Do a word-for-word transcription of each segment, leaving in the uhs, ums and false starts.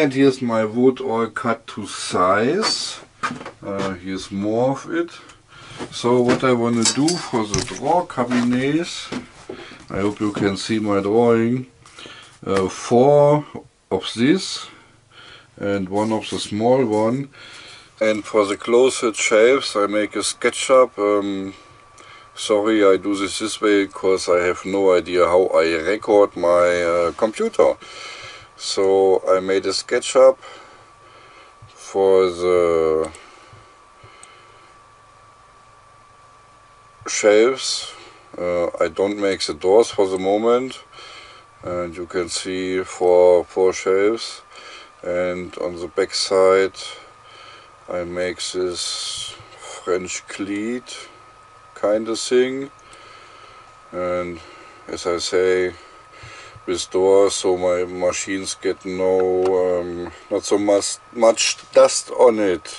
And here's my wood all cut to size. Uh, here's more of it. So what I want to do for the drawer cabinets, I hope you can see my drawing, uh, four of this and one of the small one. And for the closet shelves I make a SketchUp. Um, sorry, I do this this way because I have no idea how I record my uh, computer. So I made a SketchUp for the shelves. Uh, I don't make the doors for the moment, and you can see four, four shelves, and on the back side I make this French cleat kind of thing, and as I say, with doors so my machines get no um, not so much, much dust on it.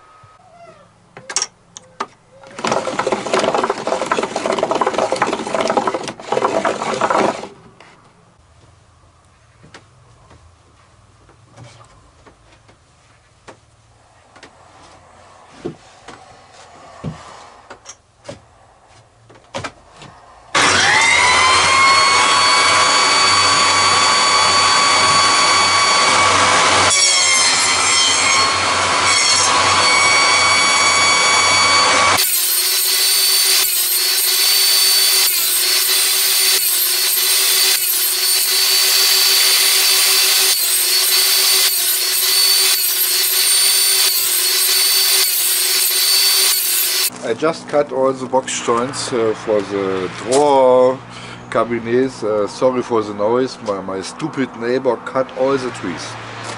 I just cut all the box joints uh, for the drawer cabinets. Uh, sorry for the noise, my, my stupid neighbor cut all the trees.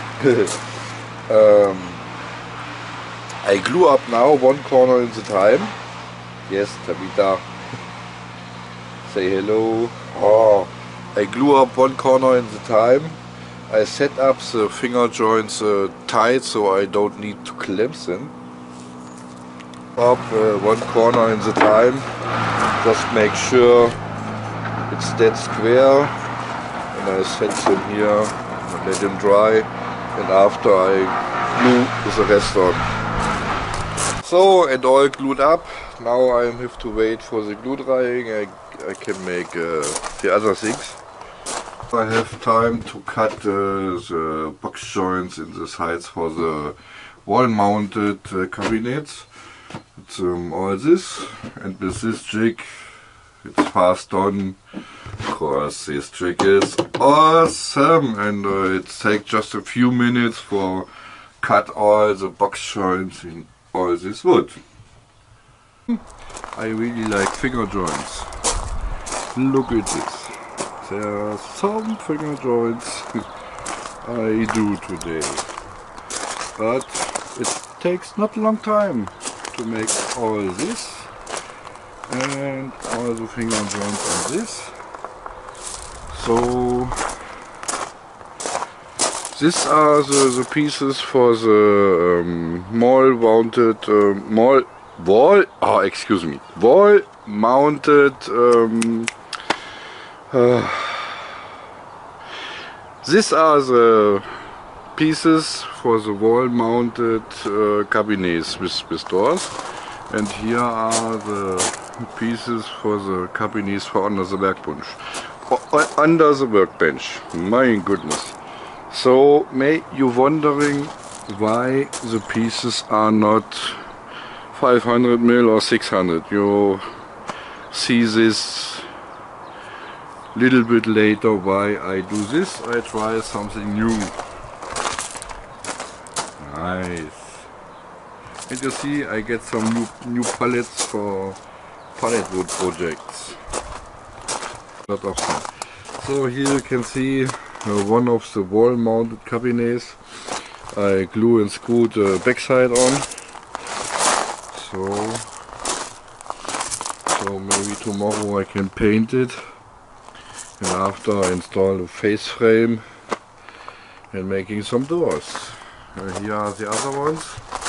um, I glue up now one corner in the time. Yes, Tabitha. Say hello. Oh, I glue up one corner in the time. I set up the finger joints uh, tight so I don't need to clamp them. Up uh, one corner in the time, just make sure it's dead square, and I set them here and let them dry, and after I glue the rest on. So, and all glued up. Now I have to wait for the glue drying. I, I can make uh, the other things. I have time to cut uh, the box joints in the sides for the wall mounted uh, cabinets. It's um, all this, and with this jig it's fast done, because this jig is awesome, and uh, it takes just a few minutes for cut all the box joints in all this wood. I really like finger joints. Look at this. There are some finger joints I do today, but it takes not a long time to make all this and all the finger joints on this. So these are the, the pieces for the um, wall mounted uh, wall wall oh excuse me wall mounted um, uh, these are the pieces for the wall mounted uh, cabinets with, with doors, and here are the pieces for the cabinets for under the workbench. O under the workbench, my goodness. So may you wondering why the pieces are not five hundred mil or six hundred. You see this little bit later why I do this. I try something new. Nice. And you see, I get some new, new pallets for pallet wood projects. Lot of fun. So here you can see uh, one of the wall mounted cabinets. I glue and screw the backside on. So, so maybe tomorrow I can paint it. And after I install the face frame and making some doors. Uh, here are the other ones.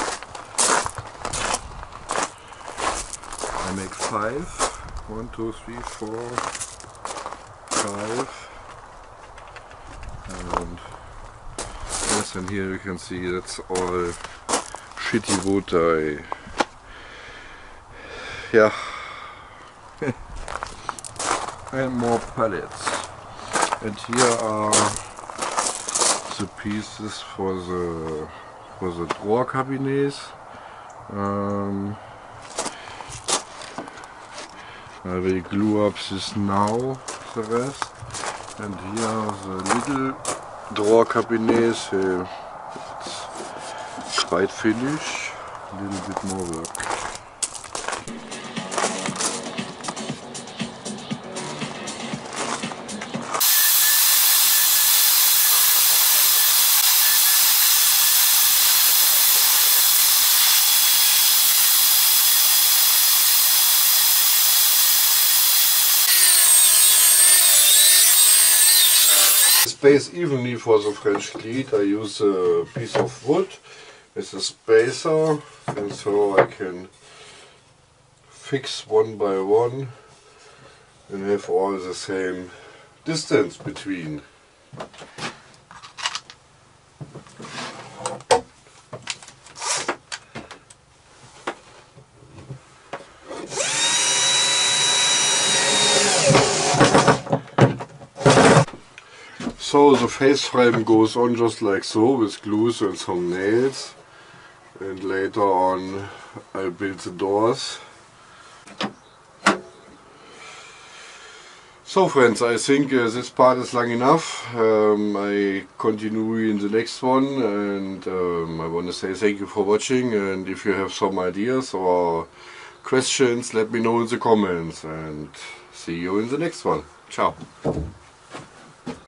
I make five. One, two, three, four, five. And yes, and here you can see that's all shitty wood. I, yeah, and more pallets. And here are the pieces for the for the drawer cabinets. Um, I will glue up this now, the rest. And here are the little drawer cabinets. Uh, it's quite finished. A little bit more work. Space evenly for the French cleat. I use a piece of wood with a spacer, and so I can fix one by one and have all the same distance between. So the face frame goes on just like so, with glues and some nails, and later on I build the doors. So friends, I think uh, this part is long enough. Um, I continue in the next one, and um, I want to say thank you for watching, and if you have some ideas or questions, let me know in the comments, and see you in the next one. Ciao.